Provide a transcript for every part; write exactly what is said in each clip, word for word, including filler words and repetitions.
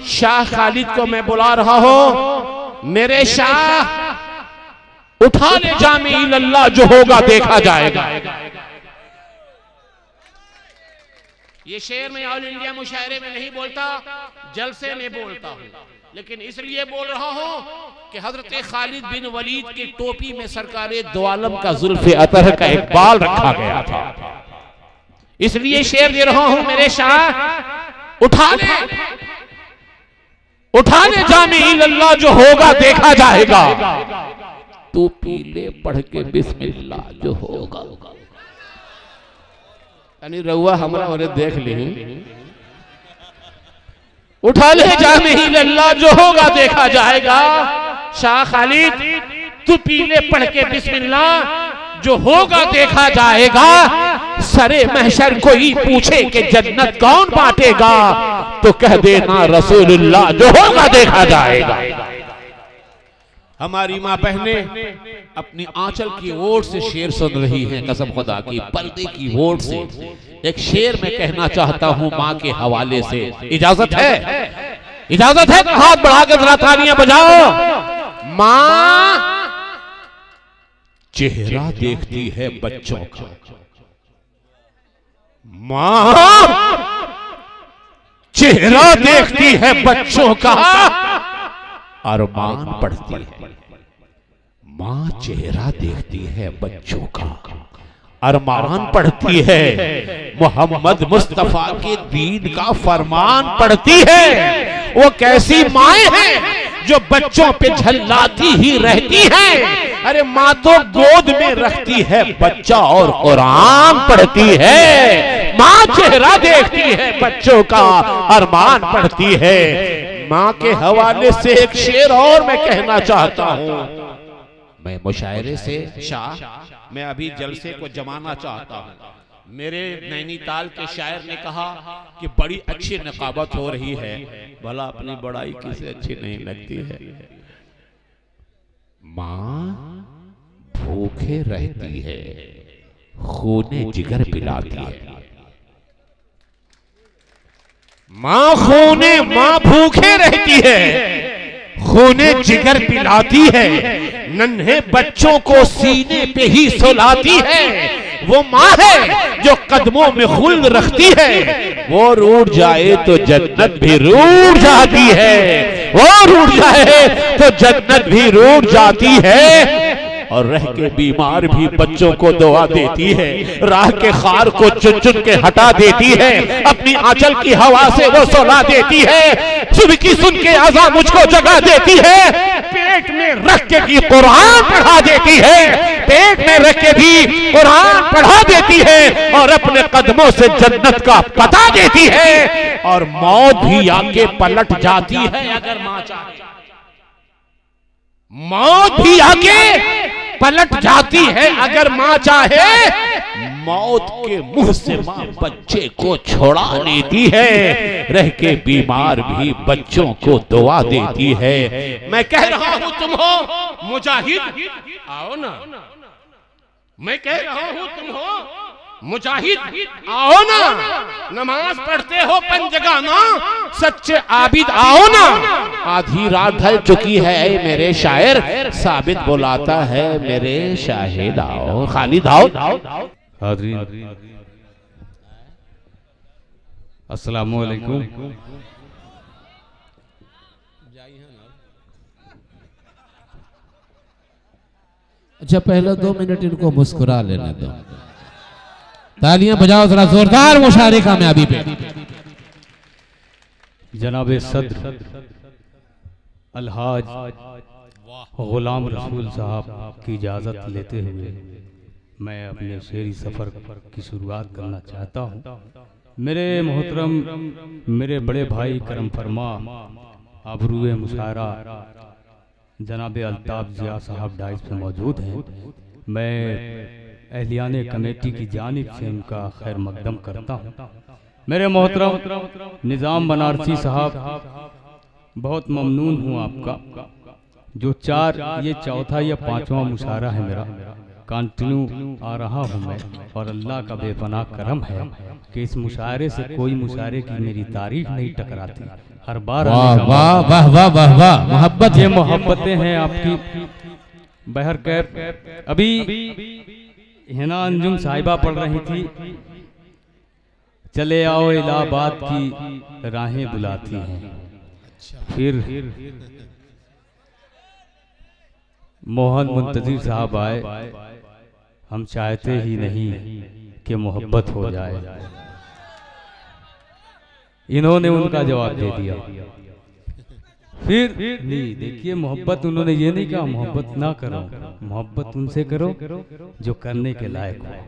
शाह खालिद को मैं बुला रहा हूं, मेरे शाह उठा ले जामे इल्लल्लाह, जो होगा देखा जाएगा। ये शेर मैं ऑल इंडिया मुशायरे में नहीं बोलता, जलसे में बोलता हूं, लेकिन इसलिए बोल रहा हूं कि हजरत खालिद बिन वलीद की टोपी में सरकारे दो आलम का जुल्फे अतहर का एक बाल रखा गया था। इसलिए शेर दे रहा हूं, मेरे शाह उठा ले उठा ले जामे इल्लल्लाह, जो होगा देखा जाएगा। तू पीले पढ़ के बिस्मिल्लाह, जो होगा। यानी रउआ हमरा और देख ली, उठा ले जामे इल्लल्लाह, जो होगा देखा जाएगा। शाह खालिद तू पीले पढ़ के बिस्मिल्लाह, जो होगा देखा जाएगा। सरे महशर कोई पूछे कि जन्नत कौन बांटेगा, तो कह देना रसूलुल्लाह, जो होगा देखा जाएगा। हमारी माँ बहने अपनी आंचल की ओर से शेर सुन रही हैं, कसम खुदा की, पर्दे की ओर से एक शेर मैं कहना चाहता हूं माँ के हवाले से। इजाजत है? इजाजत है तो हाथ बढ़ाकर जरा तालियां बजाओ। माँ चेहरा देखती है बच्चों का, माँ चेहरा देखती है बच्चों का, अरमान पढ़ती है। माँ चेहरा देखती है बच्चों का, अरमान पढ़ती है। मोहम्मद मुस्तफा के दीन का फरमान पढ़ती है। वो कैसी माएँ हैं जो बच्चों पे झल्लाती ही रहती हैं। अरे माँ तो गोद में रखती है बच्चा और कुरान पढ़ती है। माँ चेहरा देखती है बच्चों का, अरमान पढ़ती है। माँ के हवाले से एक शेर और मैं कहना चाहता हूँ। मैं मुशायरे से शाह, मैं अभी जलसे को जमाना चाहता हूँ। मेरे नैनीताल के शायर ने कहा कि बड़ी अच्छी नकाबत हो रही है, भला अपनी बड़ाई किसे अच्छी नहीं लगती है। माँ भूखे रहती है, खूने जिगर पिलाती है। माँ खूने माँ भूखे रहती है, खूने जिगर पिलाती है। नन्हे बच्चों को सीने पे ही सुलाती है। वो माँ है जो कदमों में खुल्द रखती है। वो रूठ जाए तो जन्नत भी रूठ जाती है। वो रूठ जाए तो जन्नत भी रूठ जाती है। और रह के बीमार भी बच्चों को दुआ देती है। राह के खार को चुन चुन के हटा देती है। अपनी आंचल की हवा से वो सुला देती है। सुबह की सुन के आजा मुझको जगा देती है। पेट में रख के भी कुरान पढ़ा देती है। पेट में रख के भी कुरान पढ़ा देती है। और अपने कदमों से जन्नत का पता देती है। और मौत भी आके पलट जाती है अगर मां चाहे। मौत भी आके पलट जाती है अगर मां चाहे। मौत के मुंह से मां बच्चे को छोड़ा लेती है। रह के बीमार भी बच्चों को दुआ देती है। मैं कह रहा हूं तुम हो मुजाहिद, आओ ना। मैं कह रहा हूं तुम हो मुजाहिद, आओ ना। नमाज पढ़ते हो पंजगाना, सच्चे आबिद आओ ना। आधी रात ढल चुकी है मेरे शायर, साबित बुलाता है मेरे शाहिद आओ। खालिद आओ। हाज़रीन अस्सलामु अलैकुम। अच्छा पहले दो मिनट इनको मुस्कुरा लेने दो। तालियां बजाओ जरा जोरदार मुशायरे कामयाबी पे। जनाबे सद्र अलहाज गुलाम रसूल साहब की इजाज़त लेते हुए मैं अपने शेरी सफ़र की शुरुआत करना चाहता हूँ। मेरे मोहतरम मेरे बड़े भाई करम फरमा आबरूए मुशायरा जनाबे अल्ताफ जिया साहब डाइस पे मौजूद हैं। मैं अहलियाने कमेटी की जानिब से उनका खैर मकदम करता हूँ। मेरे मोहतरम निज़ाम बनारसी साहब, बहुत ममनून हूँ आपका। जो चार ये चौथा या पांचवा मुशायरा है मेरा, कंटिन्यू आ रहा हूँ मैं, और अल्लाह का बेपनाह करम है कि इस मुशायरे से कोई मुशायरे की मेरी तारीफ नहीं टकराती। हर बार वाह वाह वाह वाह वाह वाह, मोहब्बत ये मोहब्बतें हैं आपकी। बहर कैफ अभी हिना अंजुम साहिबा पढ़ रही थी, चले आओ इलाहाबाद की राहें बुलाती हैं। फिर मोहन मुंतजिर साहब आए, हम चाहते ही नहीं कि मोहब्बत हो जाए। इन्होंने उनका जवाब दे दिया। फिर नहीं, देखिए मोहब्बत उन्होंने ये नहीं कहा मोहब्बत ना करो, मोहब्बत उनसे करो जो करने के लायक हो।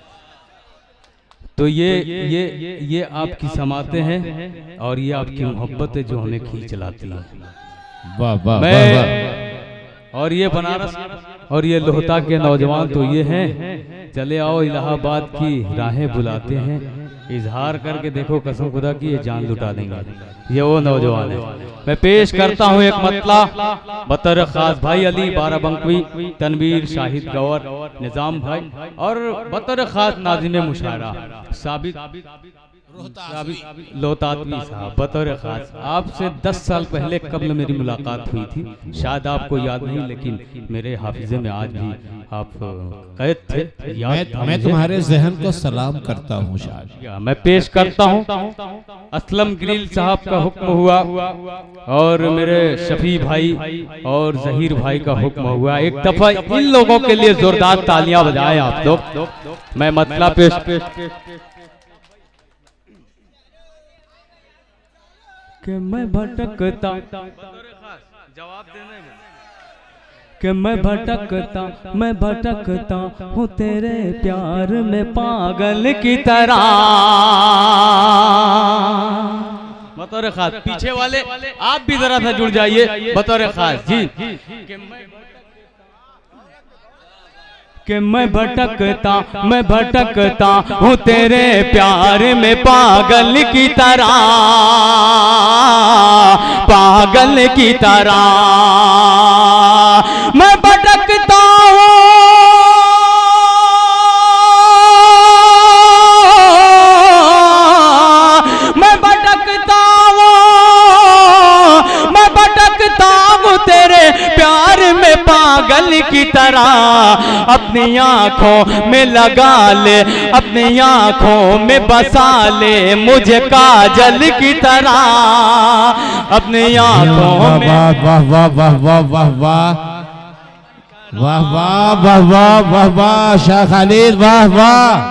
तो ये ये ये आपकी समाते हैं और ये आपकी मोहब्बत है जो हमें खींच लाती है। वाह वाह मैं वाह। और ये बनारस और ये लोहता के नौजवान तो ये हैं, चले आओ इलाहाबाद की राहें बुलाते हैं। इजहार करके देखो कसम खुदा की ये जान लुटा देंगे। ये वो नौजवान है। मैं पेश करता हूँ एक मतला बतर खास भाई अली बाराबंकवी, तनवीर शाहिद गौर, निजाम भाई और बतर खास नाज़िम मुशायरा साबित लोहतातवी साहब। बतौर खास आपसे दस साल पहले कबल मेरी मुलाकात हुई थी, शायद आपको याद नहीं, लेकिन मेरे हाफिजे में आज भी आप कैद थे। मैं, मैं तुम्हारे जहन को सलाम करता हूँ। मैं पेश करता हूँ असलम ग्रिल साहब का हुक्म हुआ और मेरे शफी भाई और जहीर भाई का हुक्म हुआ। एक दफा इन लोगों के लिए जोरदार तालियां बजाएं आप लोग। मैं मतला पेश कि मैं भटकता जवाब देने में कि मैं भटकता मैं भटकता हूँ तेरे प्यार में पागल की तरह। बतौर खास पीछे वाले आप भी जरा सा जुड़ जाइए बतौर खास जी। कि मैं भटकता मैं भटकता हूँ तेरे प्यार में पागल की तरह, पागल की तरह मैं भटकता हूँ। मैं भटकता हूँ मैं भटकता हूँ तेरे प्यार में पागल की तरह। अपनी आंखों में लगा ले अपनी आंखों में बसा ले मुझे काजल की तरह। अपनी आंखों में वाह वाह वाह वाह वाह वाह वाह वाह वाह वाह वाह वाह वाह शाह खालिद वाह वाह।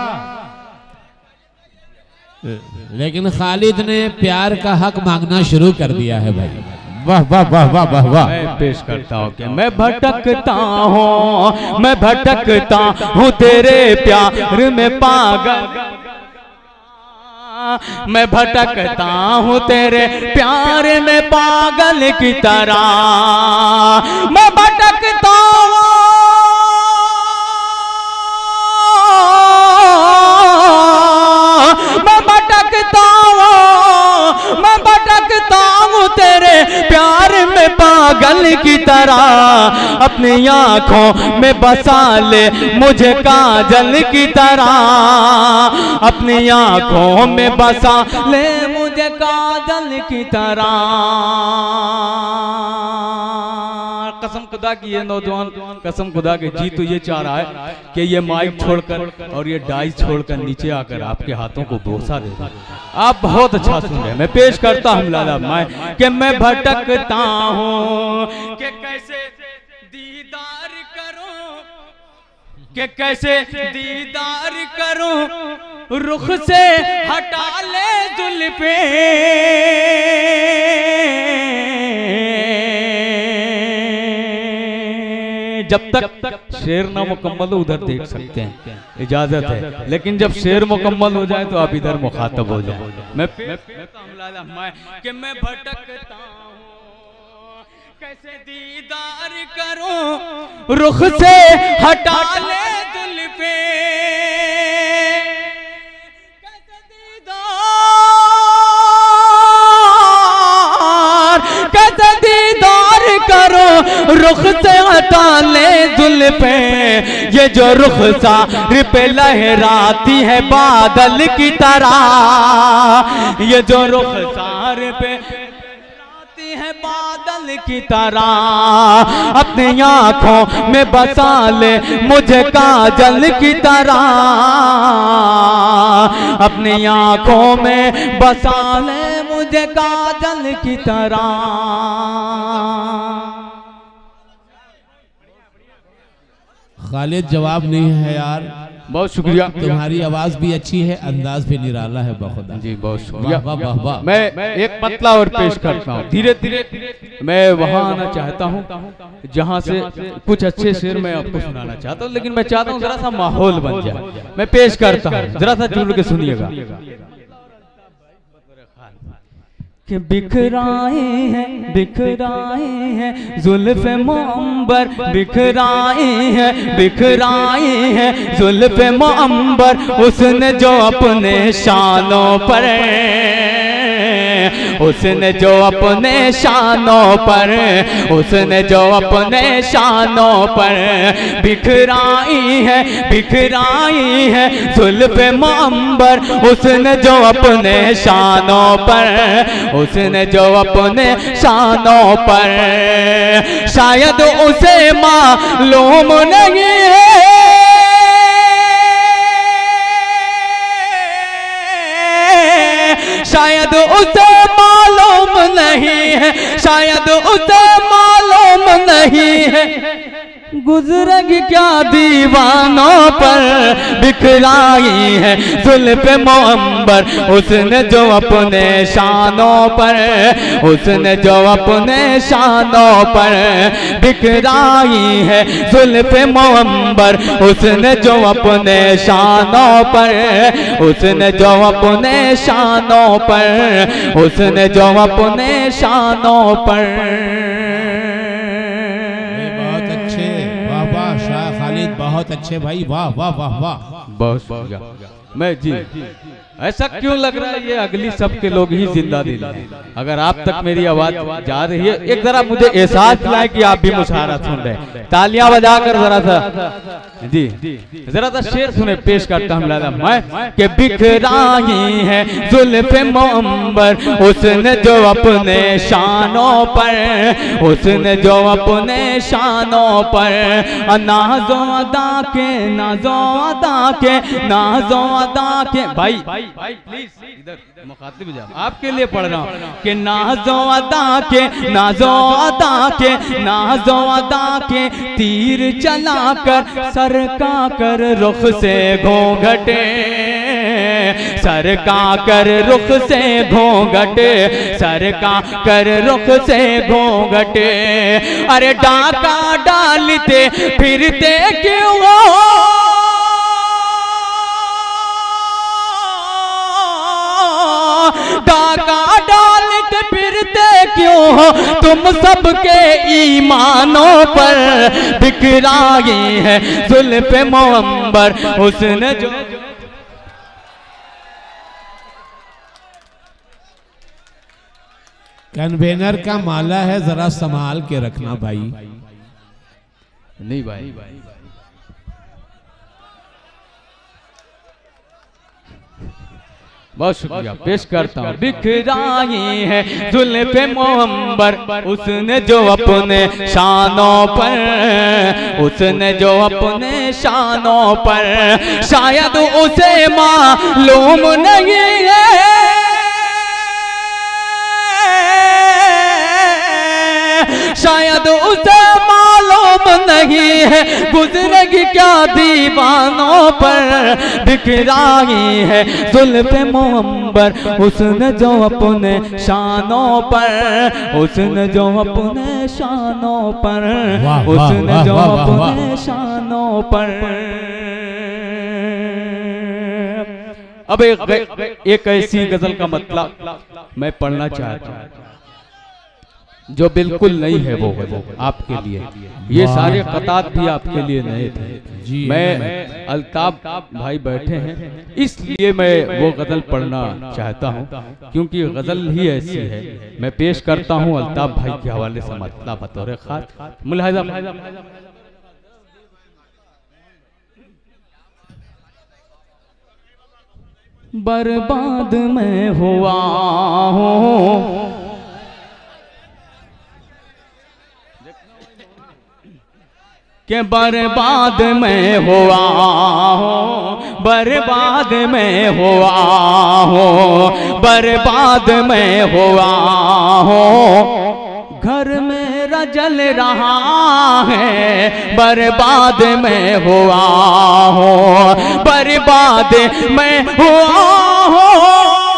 लेकिन खालिद ने प्यार का हक मांगना शुरू कर दिया है भाई। वाह वाह वाह वाह वाह वाह। मैं पेश करता हूँ कि मैं भटकता हूँ मैं भटकता हूँ तेरे प्यार में पागल। मैं भटकता हूँ तेरे प्यार में पागल की तरह। मैं भटकता हूँ मैं भटकता हूँ मैं भटकता हूँ तेरे प्यार में पागल की तरह। अपनी आंखों में बसा ले मुझे काजल की तरह। अपनी आंखों में बसा ले मुझे काजल की तरह। कसम खुदा की ये नौजवान कसम खुदा के जी तो ये चाह रहा है कि ये माइक छोड़कर और ये डाइस छोड़कर नीचे आकर आपके हाथों को बोसा दे दे। आप बहुत अच्छा सुन रहे हैं। मैं पेश करता हूँ लाला मैं कि मैं भटकता हूँ कि कैसे दीदार करूं कि कैसे दीदार करूं रुख से हटा ले जुल्फे। जब तक शेर ना मुकम्मल हो उधर देख सकते हैं, इजाजत है, लेकिन जब शेर मुकम्मल हो जाए तो आप इधर मुखातब हो जाए। मैं कि मैं भटकता हूँ कैसे दीदार करूं रुख से हटा ले जुल्फे। कैसे दीदार कैसे दीदार करूं रुख से बताले जुल्फे, ये जो रुखसार पे लहराती है बादल की तरह, ये जो रुखसार पे लहराती है बादल की तरह, अपनी आंखों में बसा ले मुझे काजल की तरह, अपनी आंखों में बसा ले मुझे काजल की तरह। खालिद जवाब नहीं है यार। बहुत शुक्रिया। तुम्हारी आवाज भी अच्छी है, अंदाज भी निराला है बखुदा। जी बहुत शुक्रिया। वाह वाह वाह। मैं एक मतला और पेश करता हूँ। धीरे धीरे मैं वहाँ आना चाहता हूँ जहाँ से कुछ अच्छे शेर मैं आपको सुनाना चाहता हूँ, लेकिन मैं चाहता हूँ जरा सा माहौल बन जाए। मैं पेश करता हूँ, जरा सा जुड़ के सुनिएगा। कि बिखराए हैं बिखराए हैं जुल्फ़े मुअंबर, बिखराए हैं बिखराए हैं जुल्फ़े मुअंबर, उसने जो अपने शानों पर, उसने जो अपने शानों पर, उसने जो अपने शानों पर बिखराई है बिखराई है जुल्फ़े मुअंबर, उसने जो अपने शानों पर, उसने जो अपने शानों पर, शायद उसे मालूम नहीं है, शायद उसे मालूम नहीं है, शायद उसे मालूम नहीं है, गुजरेगी क्या दीवानों पर बिखराई है जुल्फ़े मुअंबर, उसने जो अपने शानों पर, उसने जो अपने शानों पर बिखराई है जुल्फ़े मुअंबर, उसने जो अपने शानों पर, उसने जो अपने शानों पर, उसने जो अपने शानों पर। बहुत अच्छे भाई, वाह वाह वाह वाह। बहुत शुक्रिया। मैं जी ऐसा क्यों लग रहा है ये अगली सब के लोग ही जिंदा दिल हैं। अगर आप तक मेरी आवाज जा रही है, एक जरा मुझे एहसास दिलाएं कि आप भी मुशायरा सुन रहे हैं। तालियां बजाकर जरा सा जी जरा सा शेर सुने, पेश करता हूँ लाला मैं कि बिखराई है जुल्फ़े मुअंबर, उसने जो अपने शानों पर, उसने जो अपने शानों पर नाज़ो अदा के, नाज़ो अदा के, नाज़ो अदा के। भाई भाई प्लीज इधर मुखातिब जा, आपके लिए पढ़ रहा हूँ कि नाज़ो अदा के, नाज़ो अदा के, नाज़ो अदा के, तीर चलाकर सरका कर रुख से घूंघटे, सरका कर रुख से घूंघटे, सरका कर रुख से घूंघटे, अरे डाका डालते फिरते क्यों हो, डाका डालते फिरते क्यों हो तुम सबके ईमानों पर बिखराई है जुल्फ़े मुअंबर, उसने जो कन्वेनर का माला है, जरा संभाल के रखना भाई। नहीं भाई बहुत शुक्रिया। पेश करता हूँ बिखराई है जुल्फ़े मुअंबर, उसने जो अपने शानों पर, उसने जो अपने शानों पर, शायद उसे मालूम नहीं है, शायद उसे मालूम नहीं है, गुजरेगी क्या दीवानों पर बिखराई है जुल्फ़े मुअंबर, उसने जो अपने शानों पर, उसने जो अपने शानों पर, उसने जो अपने शानों पर। अब एक एक ऐसी गजल का मतलब मैं पढ़ना चाहता हूँ। जो बिल्कुल नहीं है वो गजल आपके लिए। ये सारे कतात भी आपके लिए नए थे। मैं अल्ताफ भाई बैठे हैं इसलिए मैं वो गजल पढ़ना चाहता हूँ, क्योंकि गजल ही ऐसी है। मैं पेश करता हूँ अल्ताफ भाई के हवाले से मतलब बतौर खास मुलाहिजा। बर्बाद मैं हुआ हूँ के बर्बाद मैं हुआ हूँ, बर्बाद मैं हुआ हूँ, बर्बाद मैं हुआ हूँ। घर मेरा जल रहा है, बर्बाद मैं हुआ हूँ, बर्बाद मैं हुआ हूँ।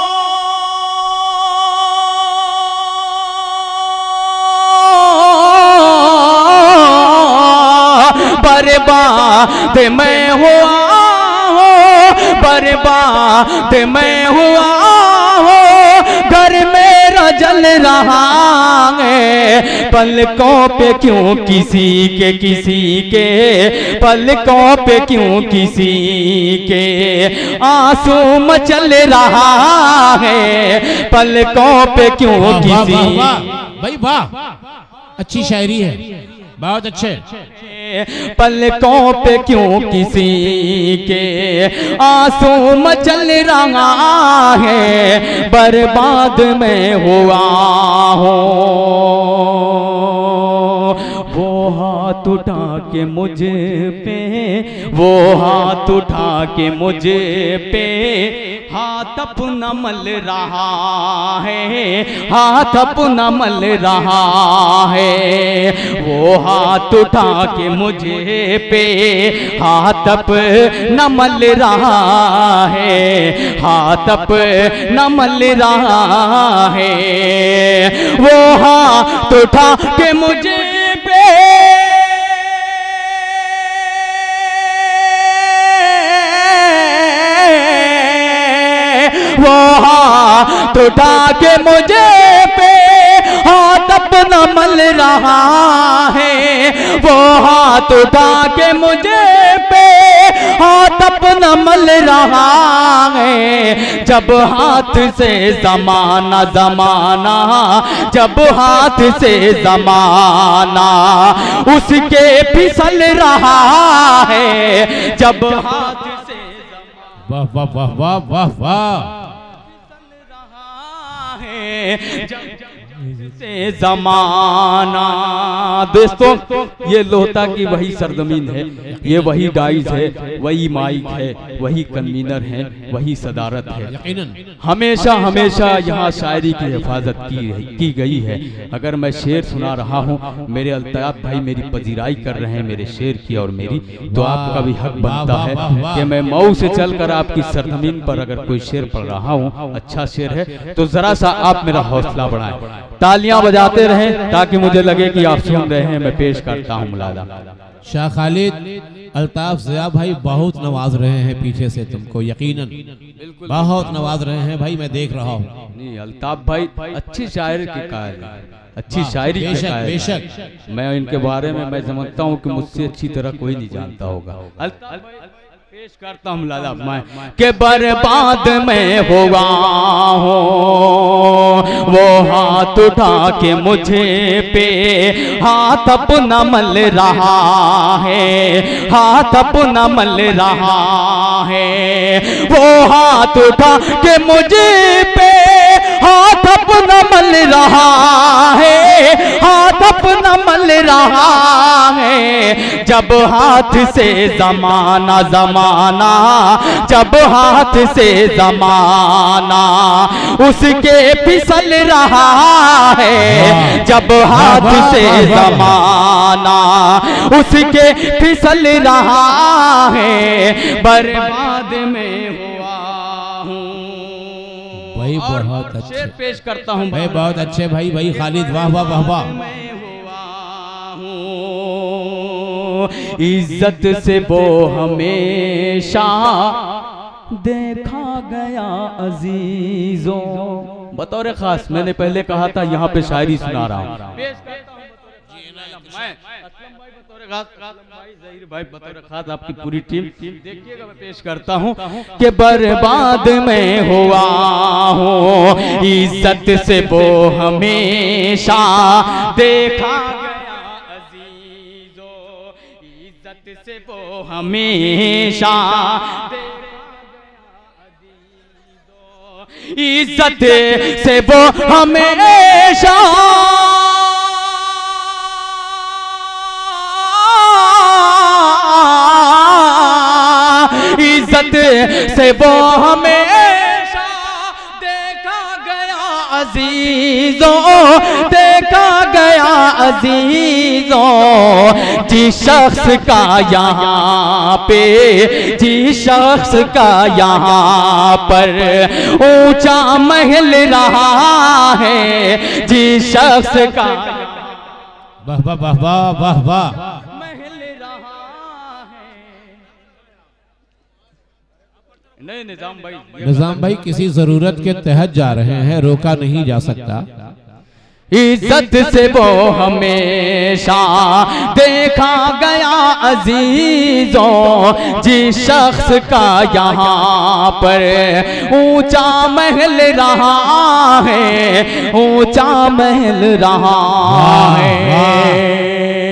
बर्बाद मैं हुआ हूँ, बर्बाद मैं हुआ हूँ। घर मेरा जल रहा है, पलकों पे क्यों किसी के किसी के, पलकों पे क्यों किसी के आंसू मचल रहा है, पलकों पे क्यों किसी। भाई वाह, अच्छी शायरी है, बहुत अच्छे। पलकों पे क्यों किसी के आंसू मचल रहा है, बर्बाद मैं हुआ हूँ। वो हाथ उठा के मुझ पे, वो हाथ उठा के मुझ पे हाथ अपना मल रहा है, हाथ अपना मल रहा है। वो हाथ उठा के मुझे पे हाथ अपना मल रहा है, हाथ अपना मल रहा है। वो हाथ उठा के मुझे पे वो हाथ उठा के मुझे पे हाथ अपना मल रहा है, वो हाथ उठा के मुझे पे हाथ अपना मल रहा है। जब हाथ से जमाना जमाना, जब हाथ से जमाना उसके फिसल रहा है, जब हाथ से वाह वाह वाह वाह वाह वाह से जमाना। दोस्तों ये लोहता की वही सरजमीन है, ये वही डाइज है, वही माइक है, वही कन्वीनर है, वही सदारत है। हमेशा हमेशा यहाँ शायरी की हिफाजत की की गई है। अगर मैं शेर सुना रहा हूँ, मेरे अल्ताफ भाई मेरी पजीराई कर रहे हैं मेरे शेर की और मेरी, तो आपका भी हक बनता है कि मैं मऊ से चलकर आपकी सरजमीन पर अगर कोई शेर पढ़ रहा हूँ, अच्छा शेर है तो जरा सा आप मेरा हौसला बढ़ाएं, तालियां बजाते रहें ताकि मुझे लगे कि आप सुन रहे हैं। मैं पेश करता हूं मुलादा। शाह खालिद अल्ताफ ज़िया भाई बहुत नवाज रहे हैं पीछे से तुमको, यकीनन बहुत नवाज रहे हैं भाई, मैं देख रहा हूँ। नहीं अल्ताफ भाई अच्छी शायर के कायल, अच्छी शायरी के कायल। बेशक मैं इनके बारे में मैं समझता हूँ कि मुझसे अच्छी तरह कोई नहीं जानता होगा। पेश करता हूँ लाला मैं के बर्बाद मैं हुआ हूँ। वो हाथ उठा के मुझे पे हाथ अपना मल रहा है, हाथ अपना मल रहा है। वो हाथ उठा के मुझे पे हाथ अपना मल रहा है, हाथ अपना मल रहा है। जब हाथ से जमाना जमाना, जब हाथ से जमाना उसके फिसल रहा है, जब हाथ से जमाना उसके फिसल रहा है, बर्बाद में हुआ हूँ। भाई बहुत अच्छे शेर पेश करता हूँ भाई, बहुत अच्छे भाई भाई खालिद, वाह वाह वाह वाह। इज्जत से वो हमेशा देखा गया अजीजों, बतौर खास मैंने पहले कहा था यहाँ पे शायरी सुना रहा हूँ। भाई बतौर खास आपकी पूरी टीम देखिएगा, मैं पेश करता हूँ कि बर्बाद में हुआ हूँ इज्जत से वो हमेशा देखा गया अजीजों, इज्जत से वो हमेशा इज्जत से वो हमेशा इज्जत से वो हमेशा देखा गया अजीजों, देखा गया अजीजों। जिस शख्स का यहाँ पे जिस शख्स का यहाँ पर ऊंचा महल रहा है, जिस शख्स का वाह वाह वाह वाह वाह वाह नहीं निजाम भाई, निजाम भाई किसी जरूरत के तहत जा रहे हैं, रोका नहीं जा सकता। इज्जत से वो हमेशा देखा गया अजीजों, जिस शख्स का यहाँ पर ऊंचा महल रहा है, ऊंचा महल रहा है।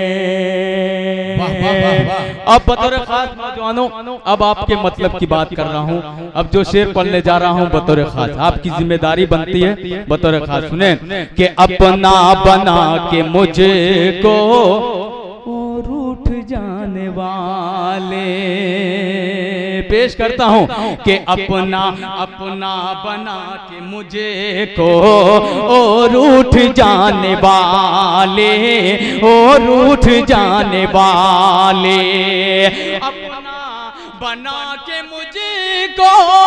अब बतौर खास नौजवानों, अब आपके मतलब की बात कर रहा हूँ। अब जो शेर पढ़ने जा रहा हूँ बतौर खास आपकी जिम्मेदारी बनती है। बतौर खास सुने कि अपना बना के मुझे को और उठ जाने वाले, पेश करता हूँ कि अपना अपना बना के मुझे को और उठ जाने वाले, और उठ जाने वाले, अपना बना के मुझे को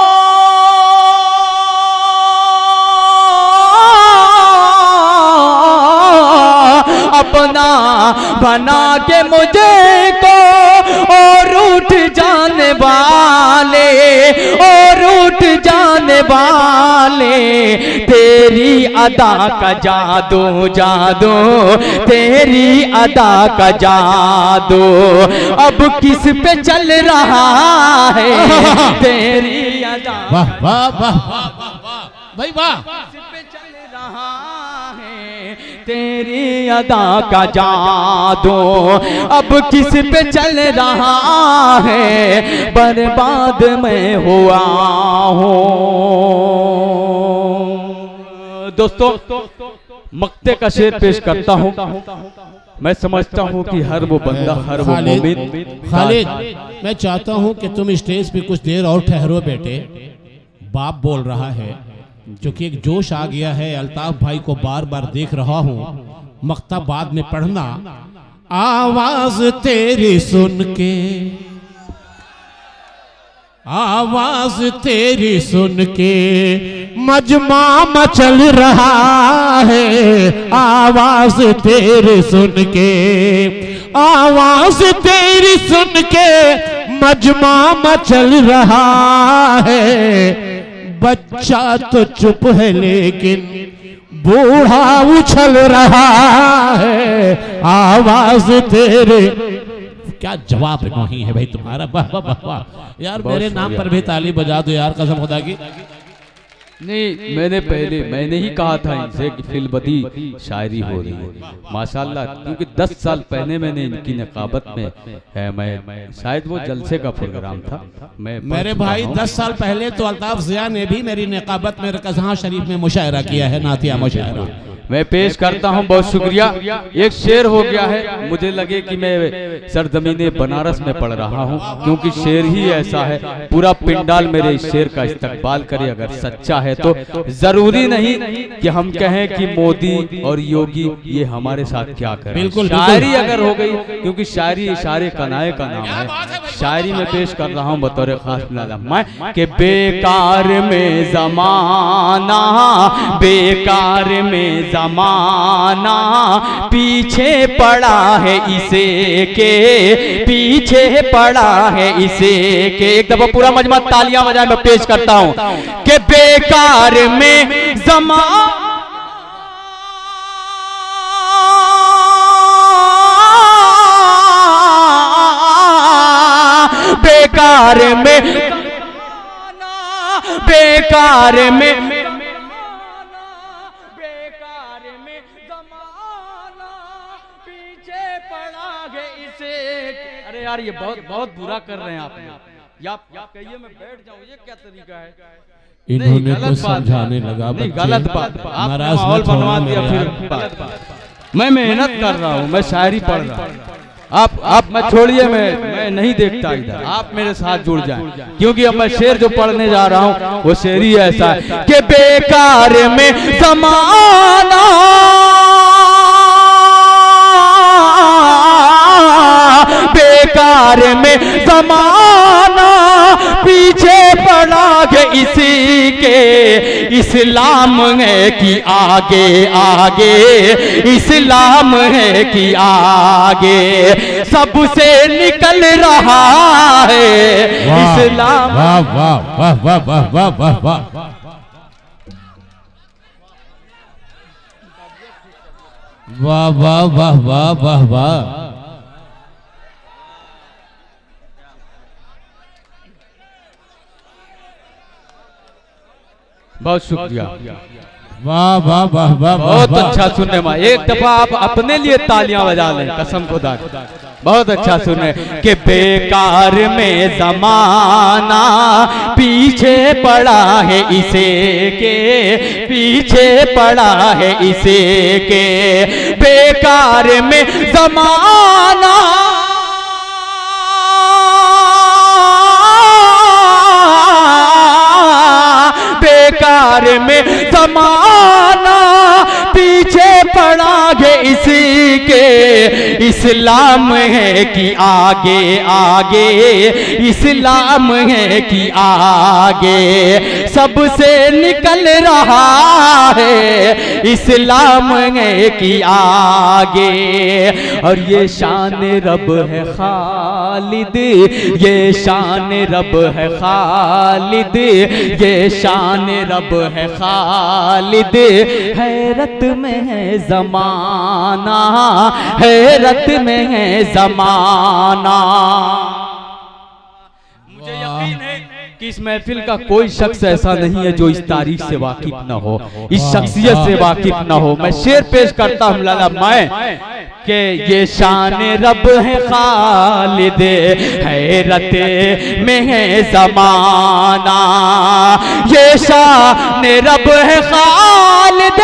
अपना बना के मुझे को और उठ जाने वाले, और उठ जाने वाले। तेरी अदा का जादू जादू, तेरी अदा का जादू अब किस पे चल रहा है, तेरी अदा वाह वाह वाह वाह भाई वाह, किस पे चल रहा है, तेरी अदा का जादू अब किस पे चल रहा है, बर्बाद में हुआ हूँ। दोस्तों मक्ते का शेर पेश करता हूँ। मैं समझता हूँ कि हर वो बंदा, हर वो मोमिन। खालिद, मैं चाहता हूँ कि तुम स्टेज पे कुछ देर और ठहरो बेटे। बाप बोल रहा है, क्योंकि एक जोश आ गया है। अल्ताफ भाई को बार बार देख रहा हूँ, मक्ता बाद में पढ़ना। आवाज तेरी सुन के, आवाज तेरी सुन के मजमा मचल रहा है, आवाज तेरी सुन के, आवाज तेरी सुन के मजमा मचल रहा है। बच्चा तो चुप है लेकिन बूढ़ा उछल रहा है, आवाज तेरे। क्या जवाब नहीं है भाई तुम्हारा, वाह वाह वाह वाह यार। मेरे नाम पर भी ताली बजा दो यार, कसम खुदा की। नहीं, मैंने पहले मैंने ही कहा था इनसे कि फिल्मबदी शायरी हो रही है माशाल्लाह, क्योंकि दस साल पहले मैंने इनकी नकाबत में है, मैं शायद वो जलसे का प्रोग्राम था। मैं मेरे भाई दस साल पहले तो अल्ताफ ज़िया ने भी मेरी नकाबत में रकज़हाँ शरीफ में मुशायरा किया है, नातिया मुशायरा। मैं पेश करता हूं, बहुत शुक्रिया। एक शेर हो गया है, मुझे लगे कि मैं सरजमीने बनारस में पढ़ रहा हूं, क्योंकि शेर ही ऐसा है, पूरा पिंडाल मेरे इस शेर का इस्तकबाल करे। अगर सच्चा है तो जरूरी नहीं कि हम कहें कि मोदी और योगी ये हमारे साथ क्या करें। बिल्कुल शायरी अगर हो गई, क्योंकि शायरी इशारे कनाए का नाम है, शायरी में पेश कर रहा हूँ बतौर खास मिलादा मैं कि बेकार में जमाना, बेकार में जमाना पीछे पड़ा है इसे के, पीछे पड़ा है इसे के। एक दफा पूरा मजमा तालियां बजाए मैं पेश करता हूं कि बेकार में जमाना, बेकार में बेकार में बेकार में जमाना पीछे पड़ा है इसे। अरे यार ये बहुत बहुत बुरा कर रहे हैं आप या आप कहिए मैं बैठ जाऊं, ये क्या तरीका है? इन्होंने कुछ समझाने लगा नहीं, गलत बात, आप माहौल बनवा दिया फिर। मैं मेहनत कर रहा हूँ, मैं शायरी पढ़ रहा हूँ, आप आप मैं छोड़िए, मैं मैं नहीं देखता इधर, आप मेरे साथ जुड़ जाएं क्योंकि अब मैं शेर जो पढ़ने जा रहा हूँ वो शेर ही ऐसा है कि बेकार में ज़माना, बेकार में ज़माना पीछे पड़ा है इसी के, इस्लाम है कि आगे आगे, इस्लाम है कि आगे सबसे निकल रहा है इस्लाम। वाह वाह वाह वाह वाह वाह वाह वाह वाह वाह वाह वाह वाह वाह। बहुत शुक्रिया, वाह वाह वाह वाह, बहुत अच्छा सुनने में। एक दफा आप अपने लिए तालियां बजा लें, कसम खुदा, बहुत अच्छा सुने कि बेकार में ज़माना पीछे पड़ा है इसे के, पीछे पड़ा है इसे के, बेकार में ज़माना बेकार में ज़माना पीछे पड़ा है इसी के, इस्लाम है कि आगे आगे, इस्लाम है कि आगे सबसे निकल रहा है इस्लाम है कि आगे। और ये शान रब है खालिद, ये शान रब है खालिद, ये शान रब है खालिद, हैरत में है ज़माना, हैरत में है ज़माना। मुझे यकीन है कि इस महफिल का कोई शख्स ऐसा नहीं है जो इस तारीख से वाकिफ न हो, इस शख्सियत से वाकिफ न हो। मैं शेर पेश करता हूँ लाला मैं कि ये शान रब है खालिद, हैरत में है ज़माना, ये शान रब है खालिद,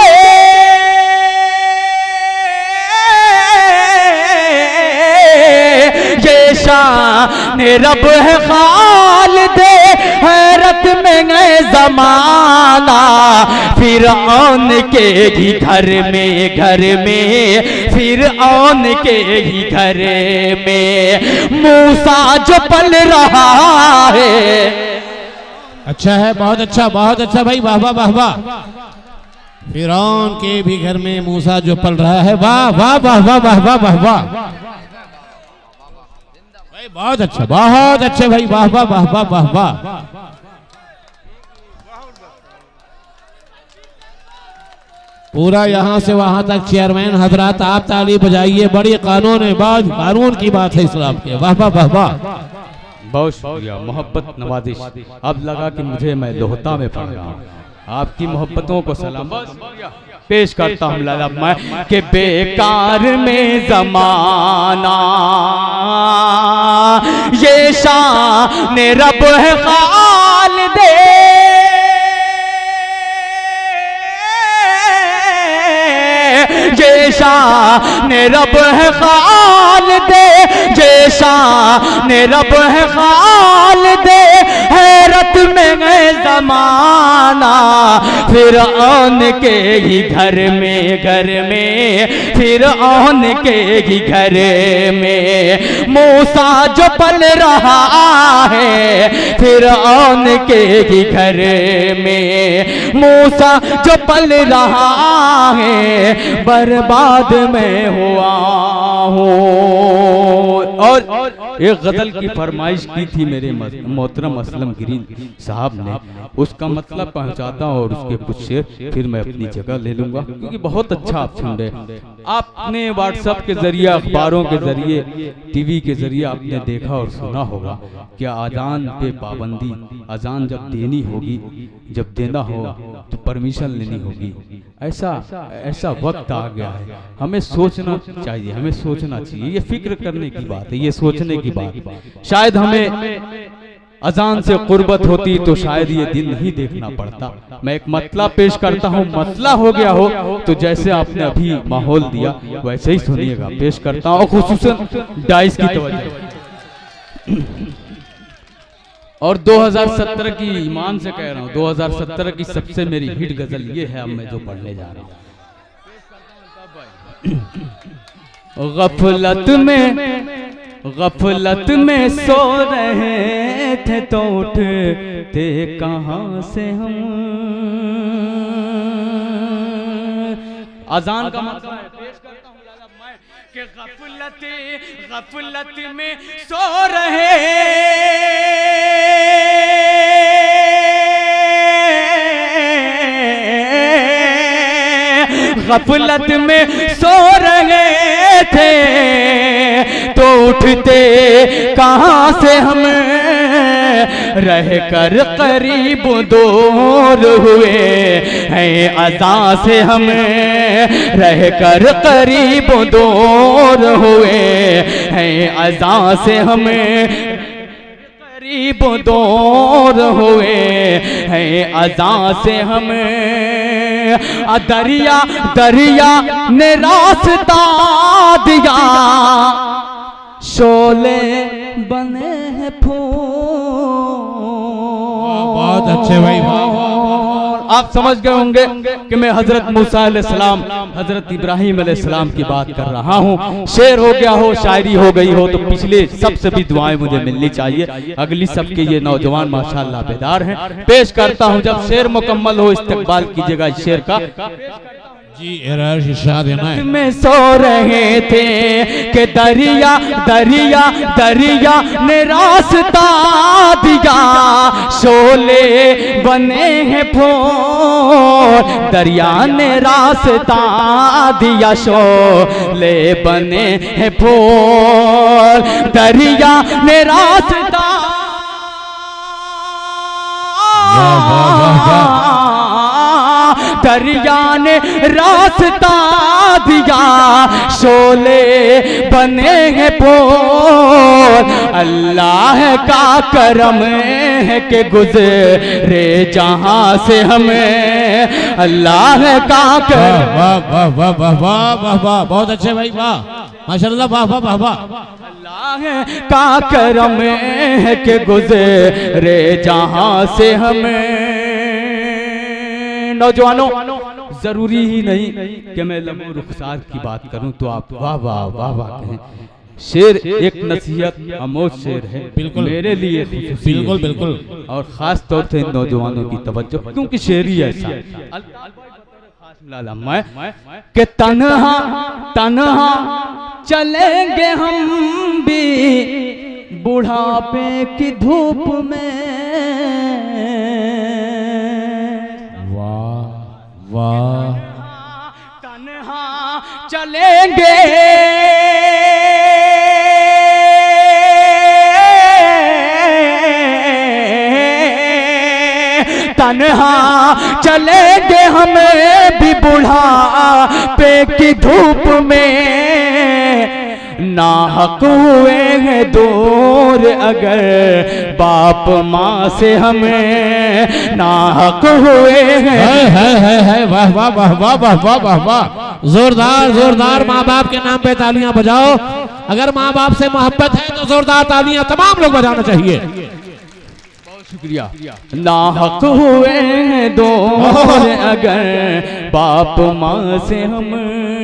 ये शान रब है खालिद, हैरत में है ज़माना। फिरऔन के ही घर में, घर में फिरऔन के ही घर में मूसा जो पल रहा है। अच्छा है, बहुत अच्छा, बहुत अच्छा भाई, वाह वाह वाह वाह। फिरौन के भी घर में मूसा जो पल रहा है, वाह वाह वाह वाह वाह वाह वाह वाह, बहुत अच्छा, बहुत अच्छे भाई, वाह वाह वाह वाह वाह वाह। पूरा यहाँ से वहां तक चेयरमैन हजरात आप ताली बजाइए, बड़ी कानून है, बात कानून की बात है इस्लाम के, वाह वाह वाह वाह। बहुत शुक्रिया, मोहब्बत नवाजिश। अब लगा कि मुझे मैं लोहता में पढ़ रहा हूँ, आपकी मोहब्बतों को सलाम पेश करता हूँ लाला मैं कि बेकार में ज़माना, ये शान रब है खालिद, ये शान रब है खालिद, ये शान रब है खालिद, हैरत में है ज़माना। फिर औन के ही घर में, घर में फिर औन के ही घर में मूसा जो पल रहा है, फिर औन के ही घर में मूसा जो पल रहा है, बर्बाद में हुआ हूँ। और एक गजल की फरमाइश की थी मेरे मोहतरम असलम गिरीन साहब ने, उसका मतलब पहुंचाता हूं और उसके कुछ शेर फिर मैं अपनी जगह ले लूंगा, क्योंकि बहुत अच्छा आप सुन रहे। आपने व्हाट्सएप के जरिए, अखबारों के जरिए, टीवी के जरिए आपने देखा और सुना होगा कि अजान पे पाबंदी, अजान जब देनी होगी, जब देना हो तो परमिशन लेनी होगी। ऐसा ऐसा वक्त आ गया है, हमें सोचना चाहिए, हमें सोचना चाहिए। ये फिक्र करने की बात है, ये सोचने की बात। शायद हमें अजान से कुर्बत होती तो शायद ये दिन नहीं देखना पड़ता। मैं एक मतला पेश करता हूँ, मतला हो गया हो तो जैसे आपने अभी माहौल दिया वैसे ही सुनिएगा। पेश करता हूँ खुसूसन डाइस की तवज्जो। और दो हज़ार सत्रह की, ईमान से कह रहा हूँ, दो हज़ार सत्रह की सबसे मेरी हिट गजल ये है, अब मैं जो पढ़ने जा रहा हूँ। गफलत में गफलत में सो रहे थे तो उठते कहाँ से हम। अजान का मतलब है, पेश करता हूँ मैं कि गफलत गफलत में सो रहे, गफलत में सो रहे थे तो उठते कहाँ से हम, रह कर करीब दूर हुए हैं अज़ा से हम, रह कर करीब दूर हुए हैं अज़ा से हम, करीब दूर हुए हैं अज़ा से हम। दरिया दरिया ने रास्ता दिया, शोले बने हैं फूल। बहुत अच्छे भाई, आप समझ गए होंगे कि मैं हजरत मूसा अलैहिस्सलाम, हजरत इब्राहिम अलैहिस्सलाम की बात कर रहा हूँ। शेर हो गया हो, शायरी हो गई हो तो पिछले सबसे भी दुआएं मुझे मिलनी चाहिए। अगली सबके ये नौजवान माशाअल्लाह बेदार हैं। पेश करता हूँ, जब शेर मुकम्मल हो इस्तकबाल कीजिएगा इस शेर का। जी इरशाद है। में सो रहे थे कि दरिया दरिया दरिया ने रास्ता दिया, शोले बने हैं फूल। दरिया ने रास्ता दिया, शोले बने हैं फूल। दरिया ने रास्ता दरिया ने रास्ता दिया, शोले बने हैं फूल। अल्लाह का करम है कि गुजरे जहां से हमें, अल्लाह का करम। वाह वाह वाह वाह वाह वाह वाह, बहुत अच्छे भाई, वाह माशाअल्लाह, वाह वाह वाह वाह। अल्लाह का करम है कि गुजरे जहां से हमें। नौजवानों, जरूरी ही नहीं कि मैं लम्हो रुखसार की बात करूं तो आप वाह वाह वाह वाह कहें। शेर एक नसीहत आमोज शेर है, बिल्कुल मेरे लिए, बिल्कुल बिल्कुल, और खास तौर से इन नौजवानों की तवज्जो, क्योंकि शेर ही ऐसा है कि तन्हा तन्हा चलेंगे हम भी बुढ़ापे की धूप में। वाह, तन्हा चलेंगे तन्हा चलेंगे हमें भी बुढ़ापे की धूप में। नाहक हुए हैं दूर अगर बाप माँ से हमें, नाहक हुए हैं। है है है है, वाह वाह वाह वाह वाह वाह वाह वाह, जोरदार जोरदार माँ बाप के नाम पे तालियां बजाओ। अगर माँ बाप से मोहब्बत है तो जोरदार तालियां तमाम लोग बजाना चाहिए। शुक्रिया। नाहक हुए हैं दूर अगर बाप माँ से हम।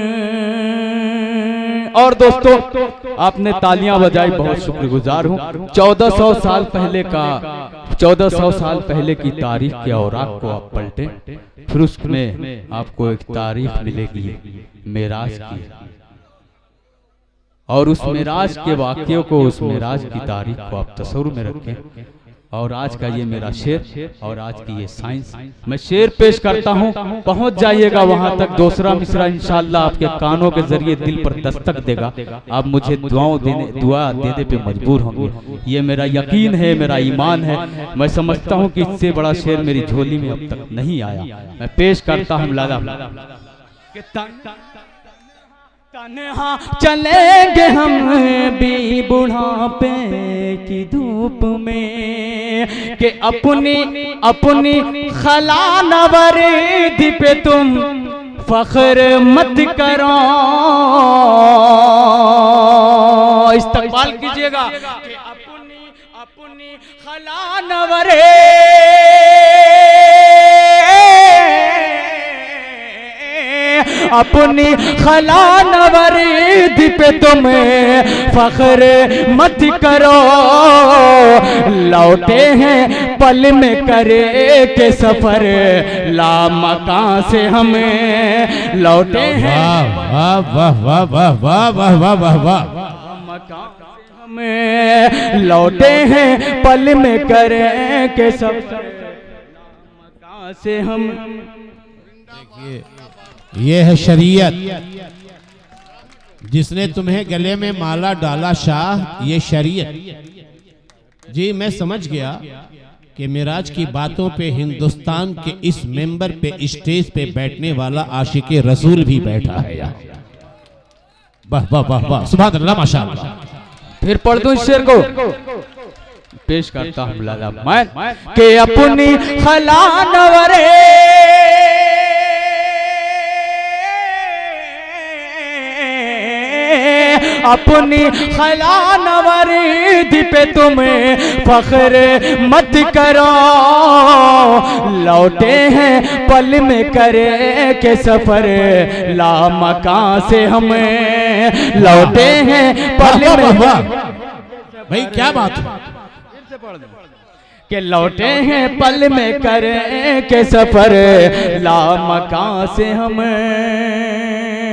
और दोस्तों आपने तालियां बजाई, बहुत शुक्रगुजार हूँ। चौदह सौ साल पहले का चौदह सौ साल पहले की तारीख के औराक को आप पलटे, फिर उसमें आपको एक तारीख मिलेगी मेराज की, और उस मेराज के वाक्यों को, उस मेराज की तारीख को आप तस्वुर में रखें। और आज का ये मेरा शेर और आज की ये साइंस, मैं शेर पेश करता हूँ, पहुँच जाइएगा वहाँ तक। दूसरा मिसरा इंशाअल्लाह आपके कानों के जरिए दिल पर दस्तक देगा, आप मुझे दुआओं देने दुआ देने पे मजबूर होंगे। ये मेरा यकीन है, मेरा ईमान है। मैं समझता हूँ कि इससे बड़ा शेर मेरी झोली में अब तक नहीं आया। मैं पेश करता हूँ लाला। तन्हा चलेंगे हम भी बुढ़ापे की धूप में, कि अपनी अपनी खला नवरीद पे तुम फख्र मत करो। इस्तकबाल कीजिएगा कि अपनी अपनी खला नवरीद अपनी खला नवरीद पे तुम्हें फख्र मत करो। लौटे हैं पल में करे के सफर लामकां से हमें, लौटे हैं वाह वाह वाह वाह वाह वाह वाह वाह वाह लामकां से हमें, लौटे हैं पल में करे के सफर लामकां से हम। देखिए ये है शरीयत, जिसने तुम्हें गले में माला डाला शाह, ये शरीयत। जी मैं समझ गया कि मिराज की बातों पे हिंदुस्तान के इस मेंबर पे, स्टेज पे बैठने वाला आशिके रसूल भी बैठा है यहाँ। वाह वाह वाह वाह, सुभान अल्लाह, माशाअल्लाह। फिर पढ़ दो इस शेर को, पेश करता हूँ लाला मैं के अपनी खला नवरे अपनी खला नवरीद पे तुम्हें फख्र मत करो। लौटे हैं पल में करे के सफर लामकां से हमें, लौटे हैं पल में। भाई क्या बात है के लौटे हैं पल में करे के सफर लामकां से हमें।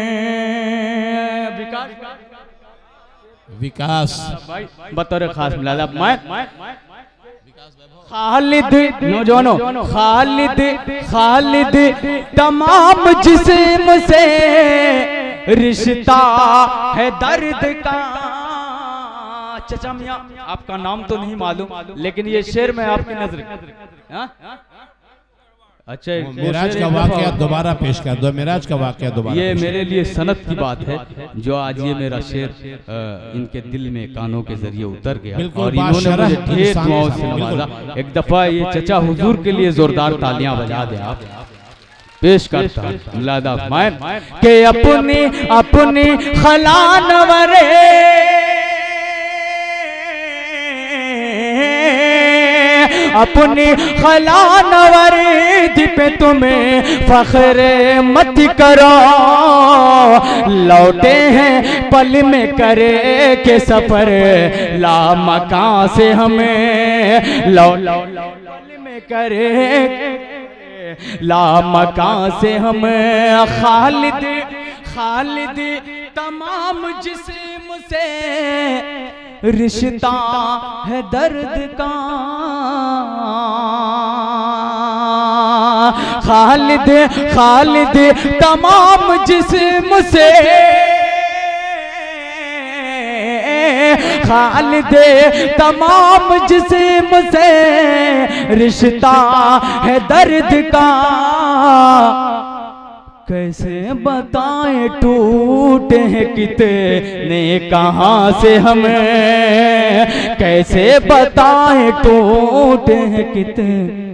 विकास बतौर खास मिला मैं खालिद नौजवानों, खालिद खालिद तमाम जिस्म से रिश्ता है दर्द का। चचा मियां आपका नाम तो नहीं मालूम, लेकिन ये शेर में आपकी नजर। अच्छा मिराज का वाकया दोबारा पेश कर दो, मिराज का वाकया दोबारा। ये मेरे लिए सनत की बात है जो आज ये मेरा शेर आ, इनके दिल में कानों के जरिए उतर गया और इन्होंने मुझे ढेर दुआओं से नवाजा। एक दफा ये चचा हुजूर के लिए जोरदार तालियां बजा दे आप। पेश करता मिलादा मैं के अपनी अपनी खला नवरे अपनी खला नवरीद पे तुम्हें फख्र मत करो। लौटे हैं पल में करे के सफर लामकां से हमें, लौ पल में करे लामकां से हमें। खालिद खालिद तमाम जिस्म से रिश्ता है दर्द का। खालिद खालिद तमाम जिस्म से खालिद तमाम जिस्म से रिश्ता है दर्द का। कैसे बताएं टूटे हैं कितने कहाँ से हमें, कैसे बताएं टूटे हैं कितने